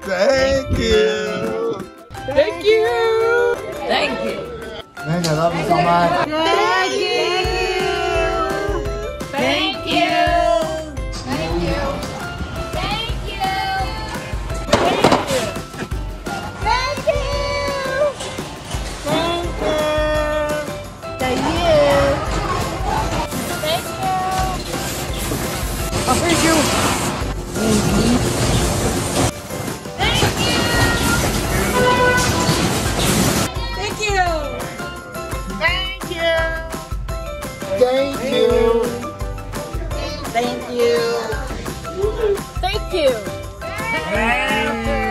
Thank you. Thank you. Thank you. Thank you. I love you so much. Thank you. Thank you. Thank you. Thank you. Thank you. Thank you. Thank you. Oh, thank you. Thank you. Thank you. Thank you. Thank you. Thank you.